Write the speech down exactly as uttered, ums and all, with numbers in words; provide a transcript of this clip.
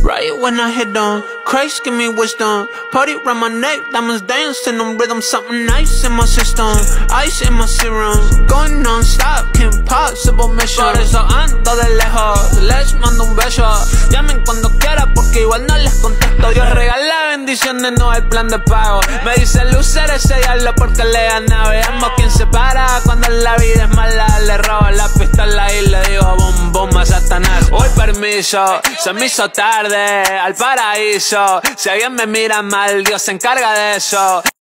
Riot when I hit on, Christ give me wisdom. Party round my neck, diamonds dancing on rhythm. Something nice in my system, ice in my serum. Going non-stop, que impossible mission. Por eso ando de lejos, les mando un beso. Llamen cuando quiera porque igual no les contesto. Dios regala bendiciones, no hay plan de pago. Me dice lucer ese diablo porque le gana. Veamos quién se para cuando la vida es mala. Le robo la pistola y le digo bom bom a Satanás. Hoy permiso, se me hizo tarde al paraíso. Si alguien me mira mal, Dios se encarga de eso.